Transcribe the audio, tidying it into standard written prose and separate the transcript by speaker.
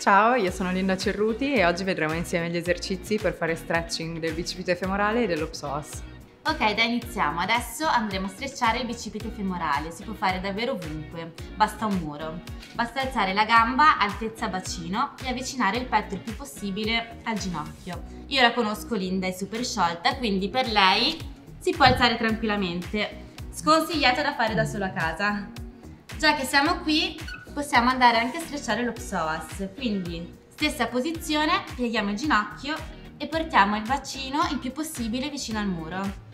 Speaker 1: Ciao, io sono Linda Cerruti e oggi vedremo insieme gli esercizi per fare stretching del bicipite femorale e dello psoas.
Speaker 2: Ok, dai, iniziamo. Adesso andremo a strecciare il bicipite femorale, si può fare davvero ovunque, basta un muro. Basta alzare la gamba altezza bacino e avvicinare il petto il più possibile al ginocchio. Io la conosco, Linda è super sciolta, quindi per lei si può alzare tranquillamente. Sconsigliata da fare da sola a casa. Già che siamo qui, possiamo andare anche a strecciare lo psoas, quindi stessa posizione, pieghiamo il ginocchio e portiamo il bacino il più possibile vicino al muro.